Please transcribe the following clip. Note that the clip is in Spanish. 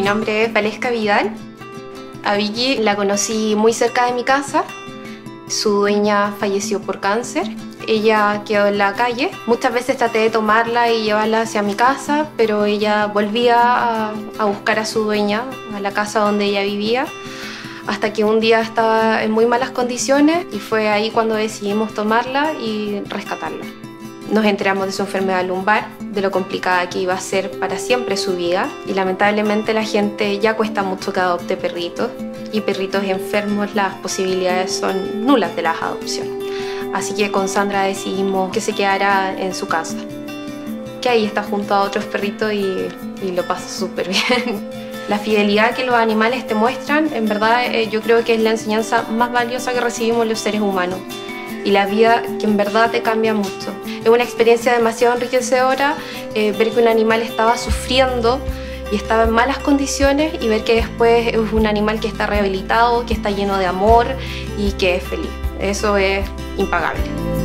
nombre es Valesca Vidal. A Vicky la conocí muy cerca de mi casa. Su dueña falleció por cáncer. Ella quedó en la calle. Muchas veces traté de tomarla y llevarla hacia mi casa, pero ella volvía a buscar a su dueña, a la casa donde ella vivía, hasta que un día estaba en muy malas condiciones y fue ahí cuando decidimos tomarla y rescatarla. Nos enteramos de su enfermedad lumbar, de lo complicada que iba a ser para siempre su vida, y lamentablemente la gente ya cuesta mucho que adopte perritos, y perritos enfermos las posibilidades son nulas de las adopciones. Así que con Sandra decidimos que se quedara en su casa, que ahí está junto a otros perritos y lo pasa súper bien. La fidelidad que los animales te muestran, en verdad yo creo que es la enseñanza más valiosa que recibimos los seres humanos, y la vida que en verdad te cambia mucho. Es una experiencia demasiado enriquecedora ver que un animal estaba sufriendo y estaba en malas condiciones y ver que después es un animal que está rehabilitado, que está lleno de amor y que es feliz. Eso es impagable.